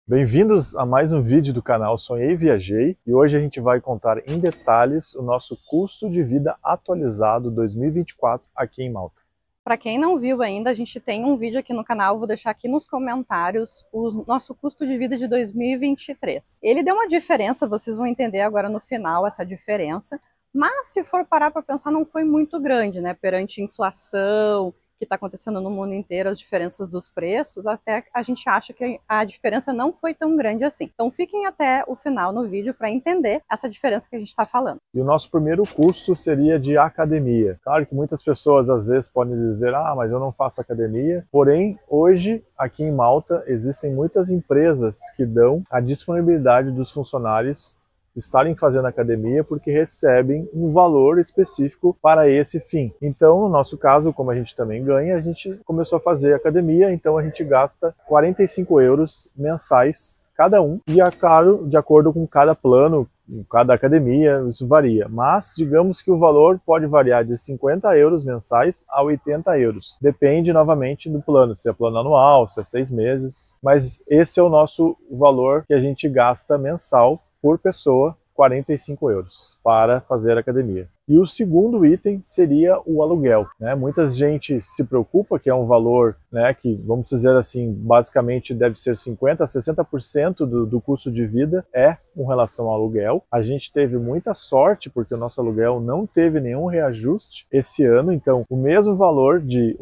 Bem-vindos a mais um vídeo do canal Sonhei e Viajei, e hoje a gente vai contar em detalhes o nosso custo de vida atualizado 2024 aqui em Malta. Para quem não viu ainda, a gente tem um vídeo aqui no canal, vou deixar aqui nos comentários o nosso custo de vida de 2023. Ele deu uma diferença, vocês vão entender agora no final essa diferença, mas se for parar para pensar, não foi muito grande, né? Perante a inflação que está acontecendo no mundo inteiro, as diferenças dos preços, até a gente acha que a diferença não foi tão grande assim. Então fiquem até o final no vídeo para entender essa diferença que a gente está falando. E o nosso primeiro custo seria de academia. Claro que muitas pessoas às vezes podem dizer, mas eu não faço academia. Porém, hoje aqui em Malta existem muitas empresas que dão a disponibilidade dos funcionários estarem fazendo academia porque recebem um valor específico para esse fim. Então, no nosso caso, como a gente também ganha, a gente começou a fazer academia, então a gente gasta 45 euros mensais cada um, e é claro, de acordo com cada plano, cada academia, isso varia. Mas, digamos que o valor pode variar de 50 euros mensais a 80 euros. Depende, novamente, do plano, se é plano anual, se é 6 meses. Mas esse é o nosso valor que a gente gasta mensal por pessoa, 45 euros, para fazer academia. E o segundo item seria o aluguel, né? Muita gente se preocupa que é um valor, né, que, vamos dizer assim, basicamente deve ser 50% a 60% do custo de vida é com relação ao aluguel. A gente teve muita sorte porque o nosso aluguel não teve nenhum reajuste esse ano, então o mesmo valor de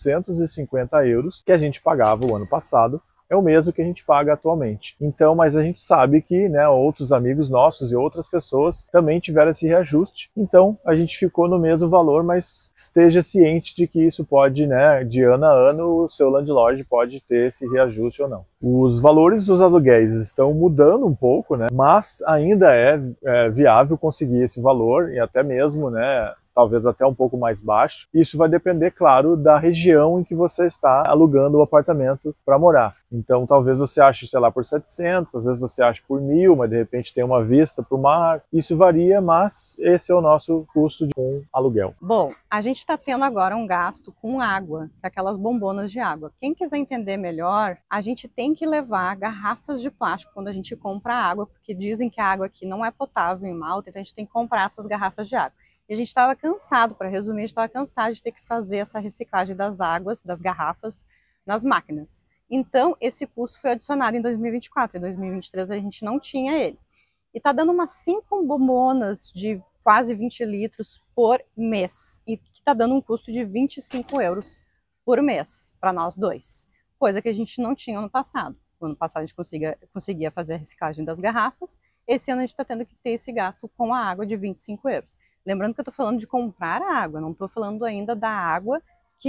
850 euros que a gente pagava o ano passado é o mesmo que a gente paga atualmente. Então, mas a gente sabe que, né, outros amigos nossos e outras pessoas também tiveram esse reajuste. Então, a gente ficou no mesmo valor, mas esteja ciente de que isso pode, né, de ano a ano, o seu landlord pode ter esse reajuste ou não. Os valores dos aluguéis estão mudando um pouco, né, mas ainda é viável conseguir esse valor e até mesmo, né, talvez até um pouco mais baixo. Isso vai depender, claro, da região em que você está alugando o apartamento para morar. Então, talvez você ache, sei lá, por 700, às vezes você ache por 1.000, mas de repente tem uma vista para o mar. Isso varia, mas esse é o nosso custo de um aluguel. Bom, a gente está tendo agora um gasto com água, que é aquelas bombonas de água. Quem quiser entender melhor, a gente tem que levar garrafas de plástico quando a gente compra água, porque dizem que a água aqui não é potável em Malta, então a gente tem que comprar essas garrafas de água. E a gente estava cansado, para resumir, a gente estava cansado de ter que fazer essa reciclagem das águas, das garrafas, nas máquinas. Então, esse custo foi adicionado em 2024. Em 2023 a gente não tinha ele. E está dando umas 5 bombonas de quase 20 litros por mês. E que está dando um custo de 25 euros por mês para nós dois. Coisa que a gente não tinha no passado. No ano passado a gente conseguia fazer a reciclagem das garrafas. Esse ano a gente está tendo que ter esse gasto com a água de 25 euros. Lembrando que eu estou falando de comprar a água, não estou falando ainda da água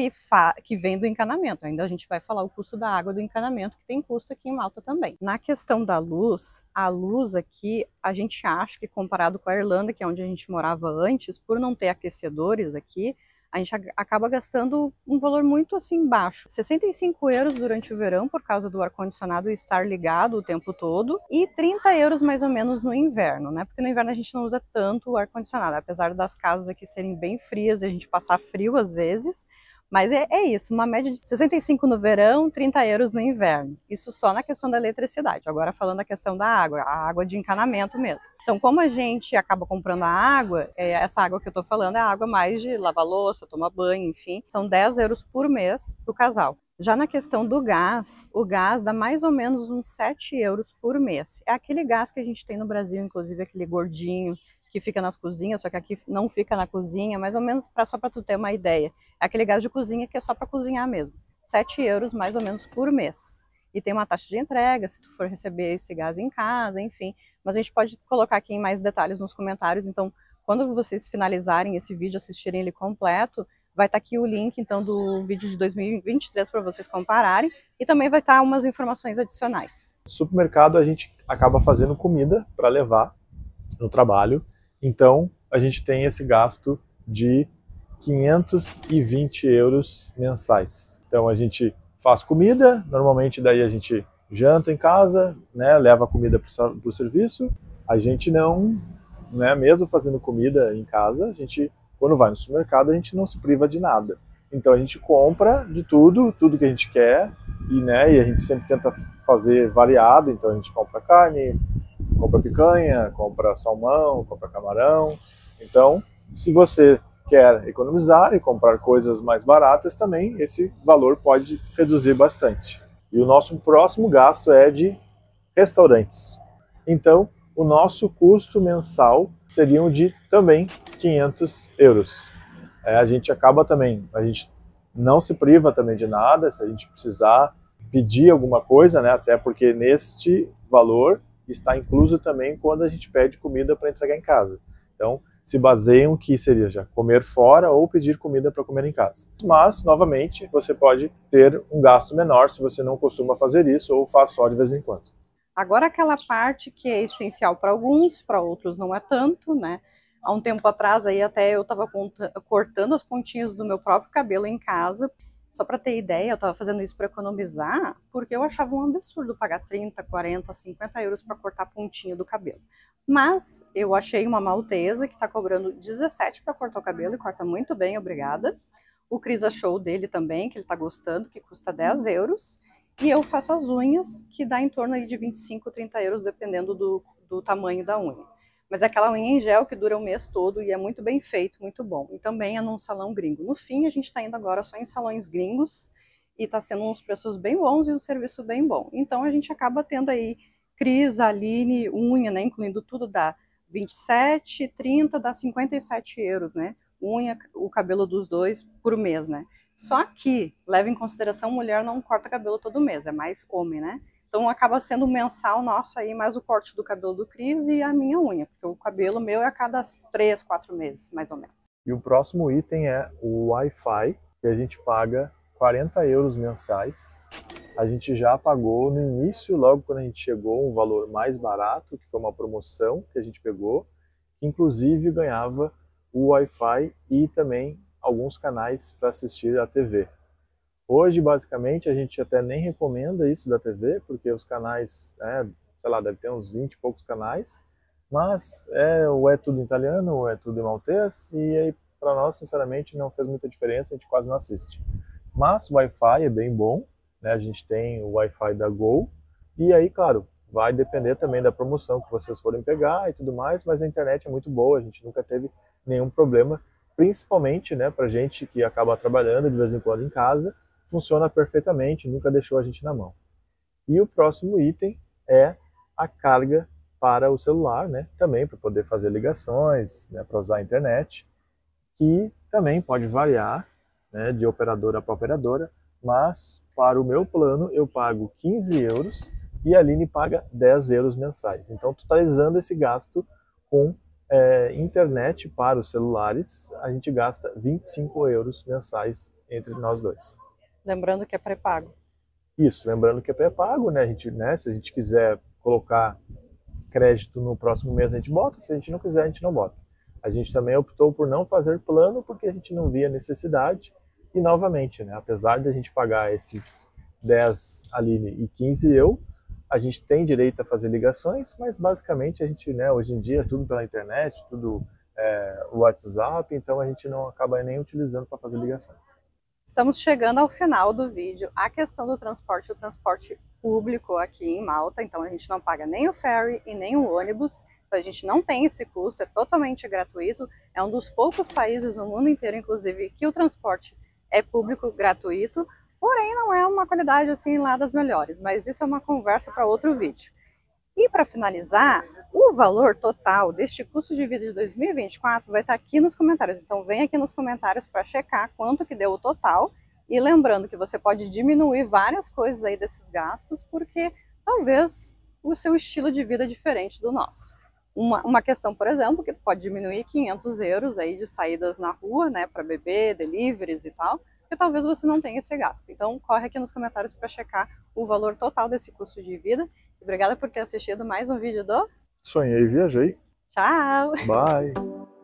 que vem do encanamento. Ainda a gente vai falar o custo da água do encanamento, que tem custo aqui em Malta também. Na questão da luz, a luz aqui, a gente acha que comparado com a Irlanda, que é onde a gente morava antes, por não ter aquecedores aqui, a gente acaba gastando um valor muito assim baixo. 65 euros durante o verão, por causa do ar-condicionado estar ligado o tempo todo, e 30 euros mais ou menos no inverno, né? Porque no inverno a gente não usa tanto o ar-condicionado, apesar das casas aqui serem bem frias e a gente passar frio às vezes. Mas é isso, uma média de 65 no verão, 30 euros no inverno. Isso só na questão da eletricidade. Agora falando da questão da água, a água de encanamento mesmo. Então, como a gente acaba comprando a água, essa água que eu tô falando é a água mais de lavar louça, tomar banho, enfim. São 10 euros por mês pro casal. Já na questão do gás, o gás dá mais ou menos uns 7 euros por mês. É aquele gás que a gente tem no Brasil, inclusive aquele gordinho, que fica nas cozinhas, só que aqui não fica na cozinha, mais ou menos só para tu ter uma ideia. É aquele gás de cozinha que é só para cozinhar mesmo. 7 euros mais ou menos por mês. E tem uma taxa de entrega, se tu for receber esse gás em casa, enfim. Mas a gente pode colocar aqui em mais detalhes nos comentários. Então, quando vocês finalizarem esse vídeo, assistirem ele completo, vai estar aqui o link então do vídeo de 2023 para vocês compararem. E também vai estar umas informações adicionais. No supermercado a gente acaba fazendo comida para levar no trabalho. Então, a gente tem esse gasto de 520 euros mensais. Então, a gente faz comida, normalmente daí a gente janta em casa, né, leva a comida para o serviço. A gente não, né, mesmo fazendo comida em casa, a gente, quando vai no supermercado, a gente não se priva de nada. Então, a gente compra de tudo que a gente quer, e a gente sempre tenta fazer variado, então a gente compra carne, compra picanha, compra salmão, compra camarão. Então, se você quer economizar e comprar coisas mais baratas também, esse valor pode reduzir bastante. E o nosso próximo gasto é de restaurantes. Então, o nosso custo mensal seriam de também 500 euros. A gente acaba também, a gente não se priva também de nada, se a gente precisar pedir alguma coisa, né? Até porque neste valor está incluso também quando a gente pede comida para entregar em casa. Então, se baseiam que seria já comer fora ou pedir comida para comer em casa. Mas, novamente, você pode ter um gasto menor se você não costuma fazer isso ou faz só de vez em quando. Agora aquela parte que é essencial para alguns, para outros não é tanto, né? Há um tempo atrás aí até eu estava cortando as pontinhas do meu próprio cabelo em casa. Só para ter ideia, eu estava fazendo isso para economizar, porque eu achava um absurdo pagar 30, 40, 50 euros para cortar a pontinha do cabelo. Mas eu achei uma maltesa que está cobrando 17 para cortar o cabelo e corta muito bem, obrigada. O Cris achou o dele também, que ele está gostando, que custa 10 euros. E eu faço as unhas, que dá em torno aí de 25, 30 euros, dependendo do tamanho da unha. Mas é aquela unha em gel que dura o mês todo e é muito bem feito, muito bom. E também é num salão gringo. No fim, a gente está indo agora só em salões gringos e está sendo uns preços bem bons e um serviço bem bom. Então a gente acaba tendo aí Cris, Aline, unha, né, incluindo tudo, dá 27, 30, dá 57 euros, né? Unha, o cabelo dos dois por mês, né? Só que, leva em consideração, mulher não corta cabelo todo mês, é mais homem, né? Então acaba sendo mensal nosso aí, mais o corte do cabelo do Cris e a minha unha, porque o cabelo meu é a cada 3, 4 meses, mais ou menos. E o próximo item é o Wi-Fi, que a gente paga 40 euros mensais. A gente já pagou no início, logo quando a gente chegou, um valor mais barato, que foi uma promoção que a gente pegou, que inclusive ganhava o Wi-Fi e também alguns canais para assistir à TV. Hoje, basicamente, a gente até nem recomenda isso da TV, porque os canais, sei lá, deve ter uns 20 e poucos canais, mas ou é tudo em italiano ou é tudo em maltês, e aí para nós, sinceramente, não fez muita diferença, a gente quase não assiste. Mas o Wi-Fi é bem bom, né? A gente tem o Wi-Fi da Gol, e aí, claro, vai depender também da promoção que vocês forem pegar e tudo mais, mas a internet é muito boa, a gente nunca teve nenhum problema, principalmente, né, pra gente que acaba trabalhando de vez em quando em casa, funciona perfeitamente, nunca deixou a gente na mão. E o próximo item é a carga para o celular, né, também para poder fazer ligações, né, para usar a internet, que também pode variar, né, de operadora para operadora, mas para o meu plano eu pago 15 euros e a Aline paga 10 euros mensais. Então, totalizando esse gasto com internet para os celulares, a gente gasta 25 euros mensais entre nós dois. Lembrando que é pré-pago. Isso, lembrando que é pré-pago, né? A gente, né? Se a gente quiser colocar crédito no próximo mês, a gente bota. Se a gente não quiser, a gente não bota. A gente também optou por não fazer plano porque a gente não via necessidade. E novamente, né? Apesar de a gente pagar esses 10 Aline e 15 eu, a gente tem direito a fazer ligações, mas basicamente a gente, né? Hoje em dia, tudo pela internet, tudo WhatsApp, então a gente não acaba nem utilizando para fazer ligações. Estamos chegando ao final do vídeo. A questão do transporte, o transporte público aqui em Malta, então a gente não paga nem o ferry e nem o ônibus, então a gente não tem esse custo, é totalmente gratuito. É um dos poucos países no mundo inteiro, inclusive, que o transporte é público, gratuito, porém não é uma qualidade assim lá das melhores, mas isso é uma conversa para outro vídeo. E para finalizar, o valor total deste custo de vida de 2024 vai estar aqui nos comentários. Então vem aqui nos comentários para checar quanto que deu o total. E lembrando que você pode diminuir várias coisas aí desses gastos, porque talvez o seu estilo de vida é diferente do nosso. Uma questão, por exemplo, que pode diminuir 500 euros aí de saídas na rua, né, para beber, deliveries e tal, porque talvez você não tenha esse gasto. Então corre aqui nos comentários para checar o valor total desse custo de vida. Obrigada por ter assistido mais um vídeo do Sonhei e Viajei. Tchau! Bye!